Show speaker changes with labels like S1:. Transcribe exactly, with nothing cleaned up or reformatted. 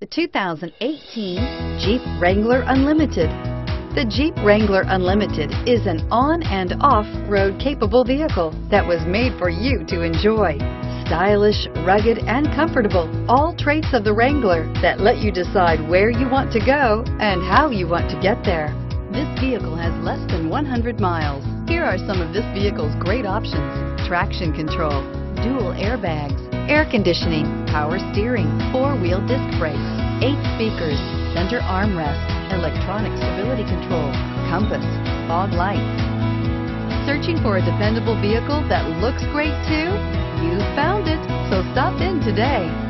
S1: two thousand eighteen Jeep Wrangler Unlimited. The Jeep Wrangler Unlimited is an on and off-road capable vehicle that was made for you to enjoy. Stylish, rugged, and comfortable, all traits of the Wrangler that let you decide where you want to go and how you want to get there. This vehicle has less than one hundred miles. Here are some of this vehicle's great options: traction control, dual airbags, air conditioning, power steering, four-wheel disc brakes, eight speakers, center armrest, electronic stability control, compass, fog lights. Searching for a dependable vehicle that looks great too? You found it, so stop in today.